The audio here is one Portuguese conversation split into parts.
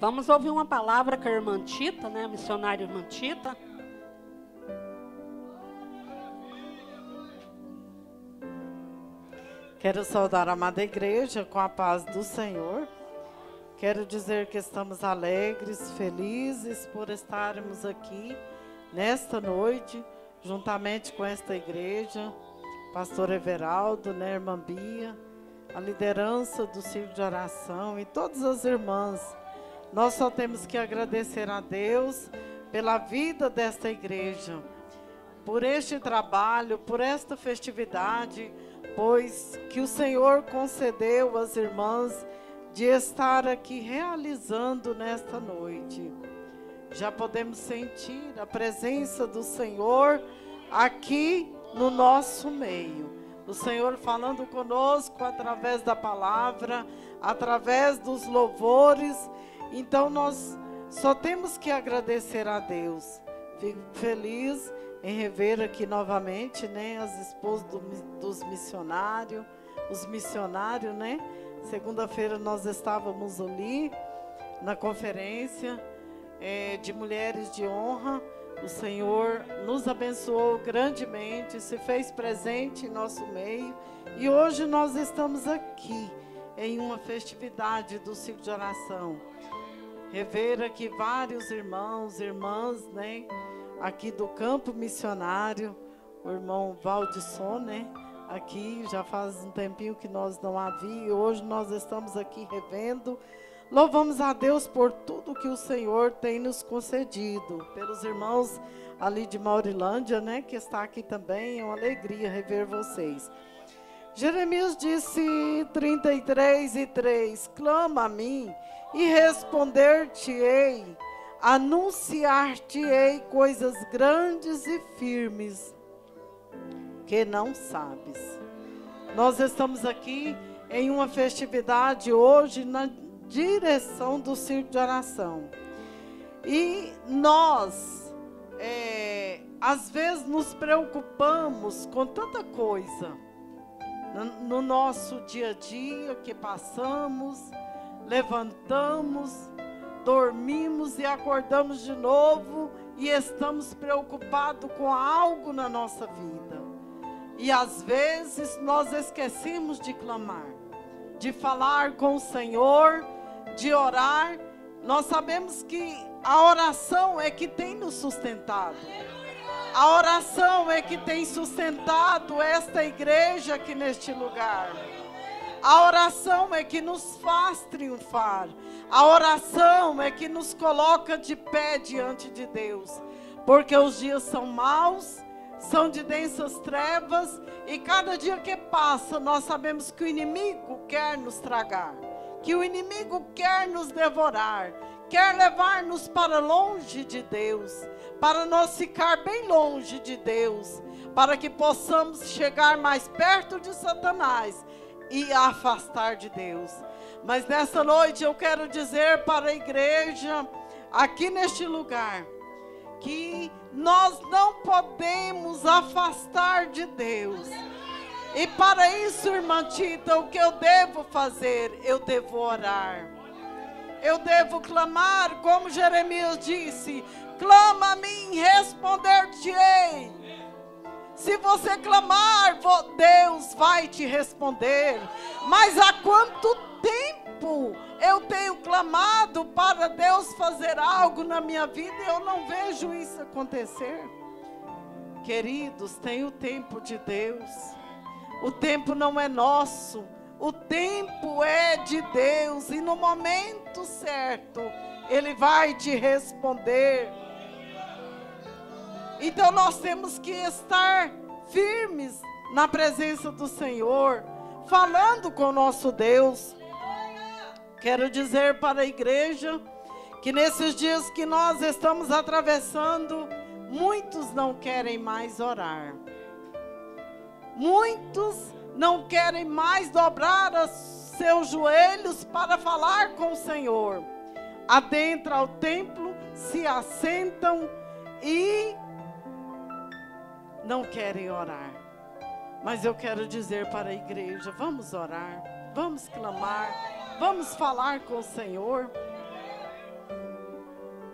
Vamos ouvir uma palavra com a irmã Tita, né? A missionária irmã Tita. Quero saudar a amada igreja com a paz do Senhor. Quero dizer que estamos alegres, felizes por estarmos aqui nesta noite, juntamente com esta igreja, pastor Everaldo, né, irmã Bia, a liderança do Círculo de Oração e todas as irmãs. Nós só temos que agradecer a Deus pela vida desta igreja, por este trabalho, por esta festividade, pois que o Senhor concedeu às irmãs de estar aqui realizando nesta noite. Já podemos sentir a presença do Senhor aqui no nosso meio. O Senhor falando conosco através da palavra, através dos louvores. Então nós só temos que agradecer a Deus. Fico feliz em rever aqui novamente, né, as esposas dos missionários, os missionários, né? Segunda-feira nós estávamos ali na conferência de Mulheres de Honra. O Senhor nos abençoou grandemente, se fez presente em nosso meio. E hoje nós estamos aqui em uma festividade do Círculo de Oração. Rever aqui vários irmãos, irmãs, né? Aqui do campo missionário, o irmão Valdisson, né? Aqui já faz um tempinho que nós não havia e hoje nós estamos aqui revendo. Louvamos a Deus por tudo que o Senhor tem nos concedido. Pelos irmãos ali de Maurilândia, né? Que está aqui também, é uma alegria rever vocês. Jeremias disse 33:3, clama a mim e responder-te-ei. Anunciar-te-ei coisas grandes e firmes que não sabes. Nós estamos aqui em uma festividade hoje na direção do Círculo de Oração. E nós, às vezes, nos preocupamos com tanta coisa no nosso dia a dia que passamos, levantamos, dormimos e acordamos de novo e estamos preocupados com algo na nossa vida. E às vezes nós esquecemos de clamar, de falar com o Senhor, de orar. Nós sabemos que a oração é que tem nos sustentado. A oração é que tem sustentado esta igreja aqui neste lugar. A oração é que nos faz triunfar. A oração é que nos coloca de pé diante de Deus. Porque os dias são maus, são de densas trevas, e cada dia que passa nós sabemos que o inimigo quer nos tragar, que o inimigo quer nos devorar, quer levar-nos para longe de Deus, para nós ficar bem longe de Deus, para que possamos chegar mais perto de Satanás e afastar de Deus. Mas nessa noite eu quero dizer para a igreja aqui neste lugar que nós não podemos afastar de Deus. E para isso, irmã Tita, o que eu devo fazer? Eu devo orar. Eu devo clamar, como Jeremias disse, clama a mim, responder-te-ei. Se você clamar, Deus vai te responder. Mas há quanto tempo eu tenho clamado para Deus fazer algo na minha vida e eu não vejo isso acontecer? Queridos, tem o tempo de Deus. O tempo não é nosso. O tempo é de Deus. E no momento certo, Ele vai te responder. Então nós temos que estar firmes na presença do Senhor, falando com o nosso Deus. Quero dizer para a igreja que nesses dias que nós estamos atravessando, muitos não querem mais orar. Muitos não querem mais dobrar os seus joelhos para falar com o Senhor. Adentram ao templo, se assentam e não querem orar. Mas eu quero dizer para a igreja, vamos orar, vamos clamar, vamos falar com o Senhor.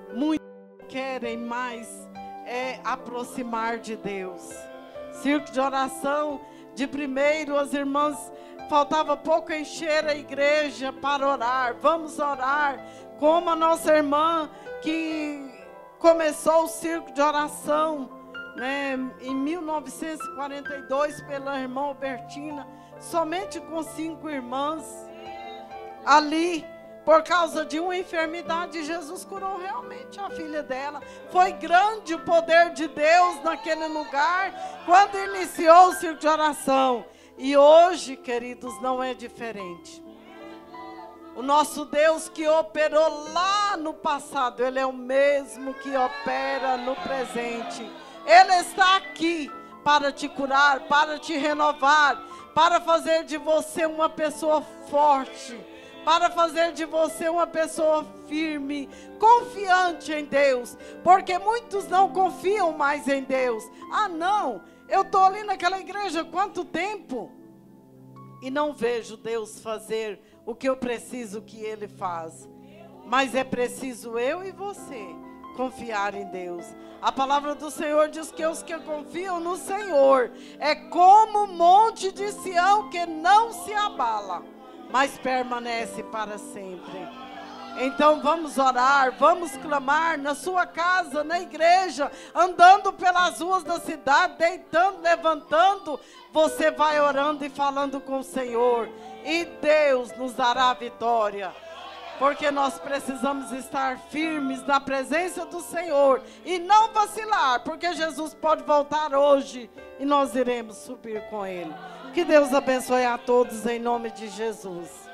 muitos querem mais aproximar de Deus. Círculo de oração, de primeiro, as irmãs, faltava pouco encher a igreja para orar. Vamos orar, como a nossa irmã que começou o círculo de oração, né, em 1942, pela irmã Albertina, somente com 5 irmãs, ali, por causa de uma enfermidade, Jesus curou realmente a filha dela. Foi grande o poder de Deus naquele lugar, quando iniciou o círculo de oração. E hoje, queridos, não é diferente. O nosso Deus que operou lá no passado, Ele é o mesmo que opera no presente. Ele está aqui para te curar, para te renovar, para fazer de você uma pessoa forte, para fazer de você uma pessoa firme, confiante em Deus, porque muitos não confiam mais em Deus. Ah, não, eu estou ali naquela igreja há quanto tempo e não vejo Deus fazer o que eu preciso que Ele faz. Mas é preciso eu e você confiar em Deus. A palavra do Senhor diz que os que confiam no Senhor é como o monte de Sião que não se abala, mas permanece para sempre. Então vamos orar, vamos clamar na sua casa, na igreja, andando pelas ruas da cidade, deitando, levantando, você vai orando e falando com o Senhor, e Deus nos dará a vitória, porque nós precisamos estar firmes na presença do Senhor e não vacilar, porque Jesus pode voltar hoje e nós iremos subir com Ele. Que Deus abençoe a todos em nome de Jesus.